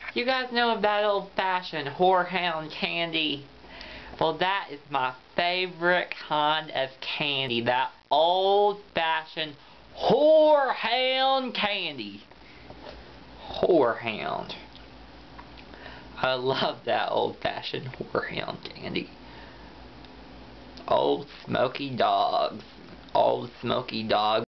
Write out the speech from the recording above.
You guys know of that old-fashioned Whorehound candy? Well, that is my favorite kind of candy. That old-fashioned Whorehound candy. Whorehound. I love that old-fashioned Whorehound candy. Old Smoky Dogs. Old Smoky Dogs.